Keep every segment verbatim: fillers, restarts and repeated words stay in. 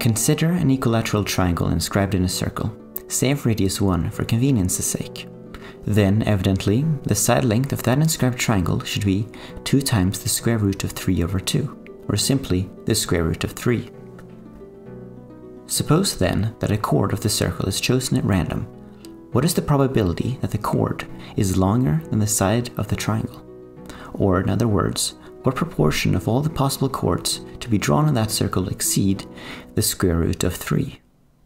Consider an equilateral triangle inscribed in a circle, say of radius one for convenience's sake. Then, evidently, the side length of that inscribed triangle should be two times the square root of three over two, or simply the square root of three. Suppose then that a chord of the circle is chosen at random. What is the probability that the chord is longer than the side of the triangle? Or, in other words, what proportion of all the possible chords to be drawn in that circle exceed the square root of three?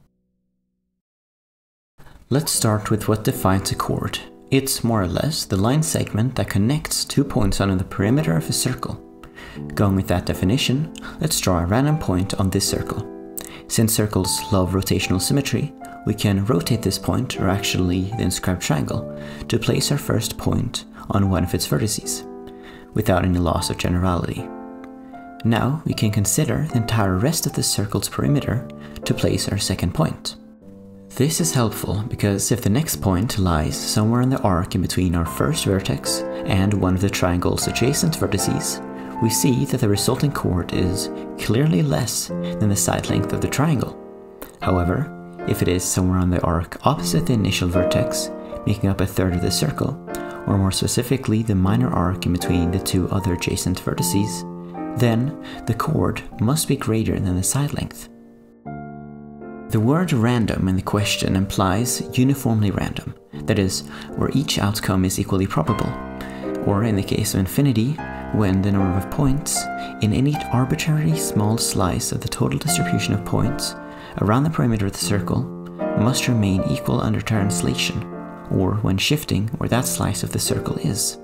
Let's start with what defines a chord. It's more or less the line segment that connects two points on the perimeter of a circle. Going with that definition, let's draw a random point on this circle. Since circles love rotational symmetry, we can rotate this point, or actually the inscribed triangle, to place our first point on one of its vertices, without any loss of generality. Now we can consider the entire rest of the circle's perimeter to place our second point. This is helpful because if the next point lies somewhere in the arc in between our first vertex and one of the triangle's adjacent vertices, we see that the resulting chord is clearly less than the side length of the triangle. However, if it is somewhere on the arc opposite the initial vertex, making up a third of the circle, or more specifically the minor arc in between the two other adjacent vertices, then the chord must be greater than the side length. The word random in the question implies uniformly random, that is, where each outcome is equally probable, or in the case of infinity, when the number of points in any arbitrary small slice of the total distribution of points around the perimeter of the circle must remain equal under translation, or when shifting where that slice of the circle is.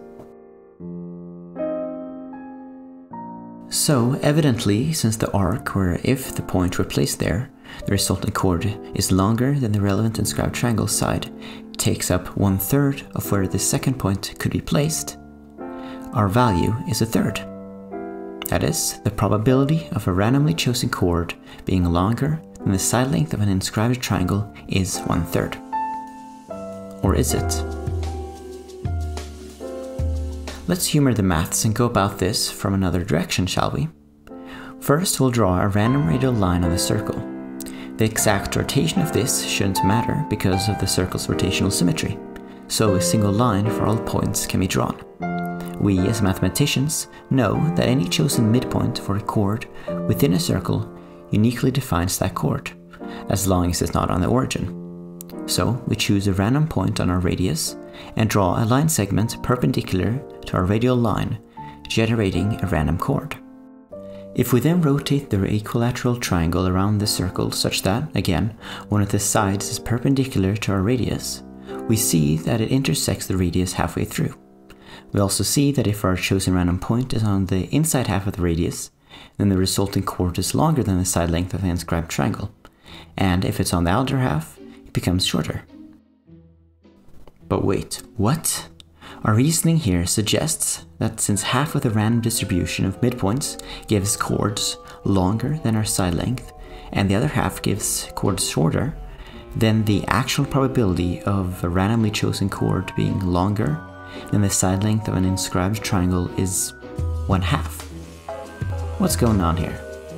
So, evidently, since the arc, or if the point were placed there, the resultant chord is longer than the relevant inscribed triangle side, takes up one third of where the second point could be placed, our value is a third. That is, the probability of a randomly chosen chord being longer than the side length of an inscribed triangle is one third. Or is it? Let's humor the maths and go about this from another direction, shall we? First, we'll draw a random radial line on the circle. The exact rotation of this shouldn't matter because of the circle's rotational symmetry, so a single line for all points can be drawn. We, as mathematicians, know that any chosen midpoint for a chord within a circle uniquely defines that chord, as long as it's not on the origin. So we choose a random point on our radius and draw a line segment perpendicular to our radial line, generating a random chord. If we then rotate the equilateral triangle around the circle such that, again, one of the sides is perpendicular to our radius, we see that it intersects the radius halfway through. We also see that if our chosen random point is on the inside half of the radius, then the resulting chord is longer than the side length of the inscribed triangle, and if it's on the outer half, it becomes shorter. But wait, what? Our reasoning here suggests that since half of the random distribution of midpoints gives chords longer than our side length, and the other half gives chords shorter, then the actual probability of a randomly chosen chord being longer than the side length of an inscribed triangle is one half. What's going on here?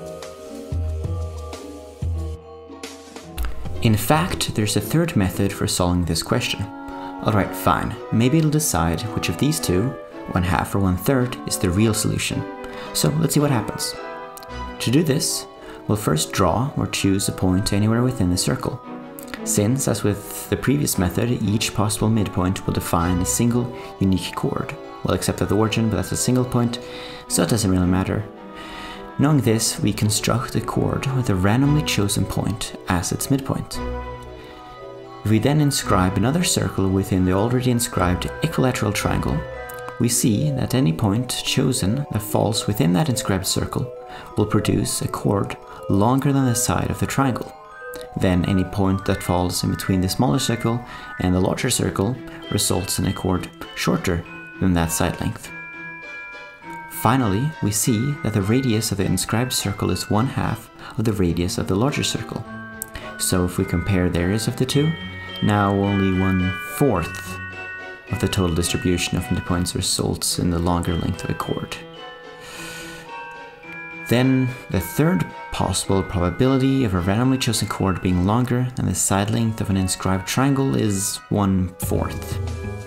In fact, there's a third method for solving this question. Alright, fine, maybe it'll decide which of these two, one half or one third, is the real solution. So let's see what happens. To do this, we'll first draw or choose a point anywhere within the circle. Since, as with the previous method, each possible midpoint will define a single unique chord. Well, except at the origin, but that's a single point, so it doesn't really matter. Knowing this, we construct a chord with a randomly chosen point as its midpoint. If we then inscribe another circle within the already inscribed equilateral triangle, we see that any point chosen that falls within that inscribed circle will produce a chord longer than the side of the triangle. Then any point that falls in between the smaller circle and the larger circle results in a chord shorter than that side length. Finally, we see that the radius of the inscribed circle is one half of the radius of the larger circle. So if we compare the areas of the two, now only one fourth of the total distribution of midpoints results in the longer length of a chord. Then the third possible probability of a randomly chosen chord being longer than the side length of an inscribed triangle is one fourth.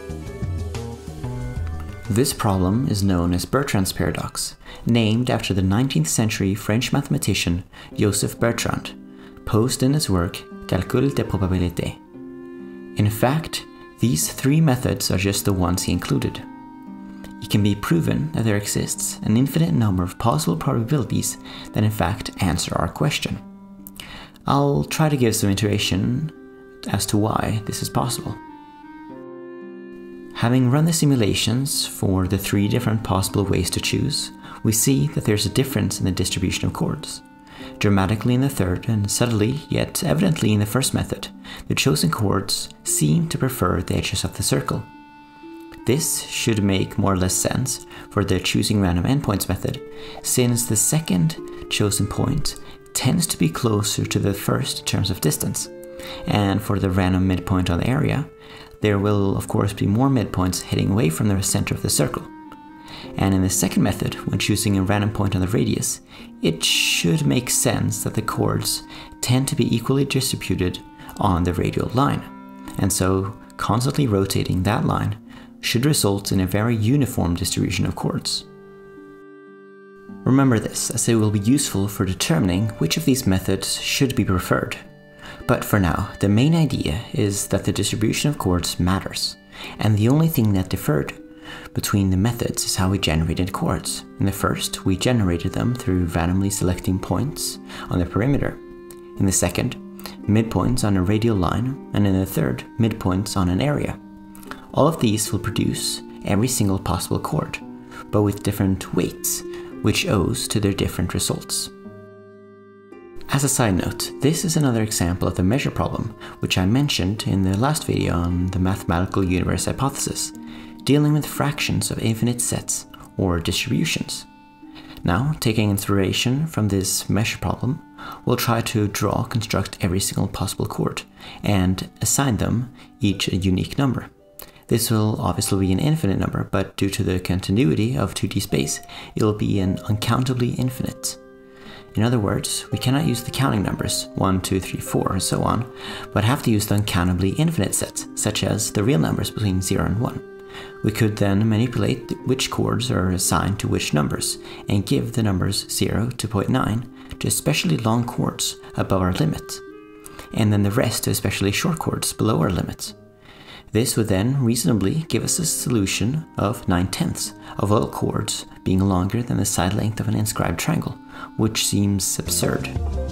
This problem is known as Bertrand's paradox, named after the nineteenth century French mathematician Joseph Bertrand, posed in his work Calcul des probabilités. In fact, these three methods are just the ones he included. It can be proven that there exists an infinite number of possible probabilities that in fact answer our question. I'll try to give some iteration as to why this is possible. Having run the simulations for the three different possible ways to choose, we see that there's a difference in the distribution of chords. Dramatically in the third and subtly yet evidently in the first method, the chosen chords seem to prefer the edges of the circle. This should make more or less sense for the choosing random endpoints method, since the second chosen point tends to be closer to the first in terms of distance, and for the random midpoint on the area, there will of course be more midpoints heading away from the center of the circle. And in the second method, when choosing a random point on the radius, it should make sense that the chords tend to be equally distributed on the radial line, and so constantly rotating that line should result in a very uniform distribution of chords. Remember this, as it will be useful for determining which of these methods should be preferred. But for now, the main idea is that the distribution of chords matters, and the only thing that differed between the methods is how we generated chords. In the first, we generated them through randomly selecting points on the perimeter. In the second, midpoints on a radial line, and in the third, midpoints on an area. All of these will produce every single possible chord, but with different weights, which owes to their different results. As a side note, this is another example of the measure problem, which I mentioned in the last video on the mathematical universe hypothesis, dealing with fractions of infinite sets, or distributions. Now, taking inspiration from this measure problem, we'll try to draw, construct every single possible chord, and assign them each a unique number. This will obviously be an infinite number, but due to the continuity of two D space, it will be an uncountably infinite. In other words, we cannot use the counting numbers one, two, three, four, and so on, but have to use the uncountably infinite sets, such as the real numbers between zero and one. We could then manipulate which chords are assigned to which numbers, and give the numbers zero to zero point nine to especially long chords above our limit, and then the rest to especially short chords below our limit. This would then reasonably give us a solution of nine tenths of all chords being longer than the side length of an inscribed triangle, which seems absurd.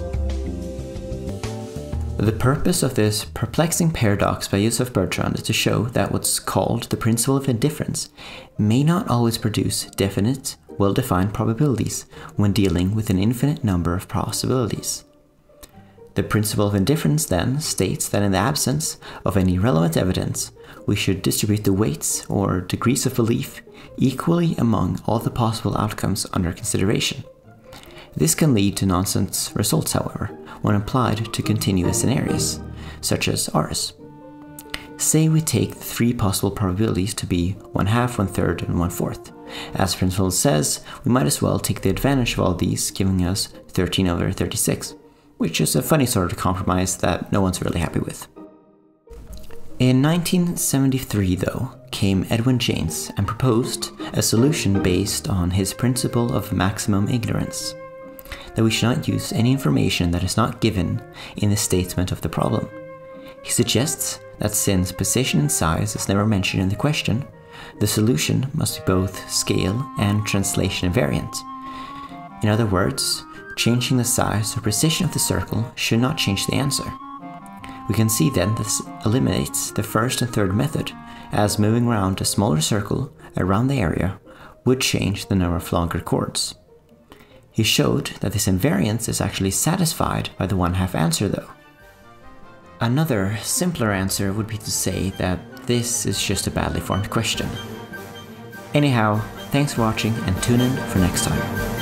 The purpose of this perplexing paradox by Joseph Bertrand is to show that what's called the principle of indifference may not always produce definite, well-defined probabilities when dealing with an infinite number of possibilities. The principle of indifference then states that in the absence of any relevant evidence, we should distribute the weights or degrees of belief equally among all the possible outcomes under consideration. This can lead to nonsense results, however, when applied to continuous scenarios, such as ours. Say we take the three possible probabilities to be one half, one third, and one fourth. As the principle says, we might as well take the advantage of all these, giving us thirteen over thirty-six. Which is a funny sort of compromise that no one's really happy with. In nineteen seventy-three, though, came Edwin Jaynes and proposed a solution based on his principle of maximum ignorance, that we should not use any information that is not given in the statement of the problem. He suggests that since position and size is never mentioned in the question, the solution must be both scale and translation invariant. In other words, changing the size or precision of the circle should not change the answer. We can see then that this eliminates the first and third method, as moving around a smaller circle around the area would change the number of longer chords. He showed that this invariance is actually satisfied by the one-half answer though. Another, simpler answer would be to say that this is just a badly formed question. Anyhow, thanks for watching and tune in for next time.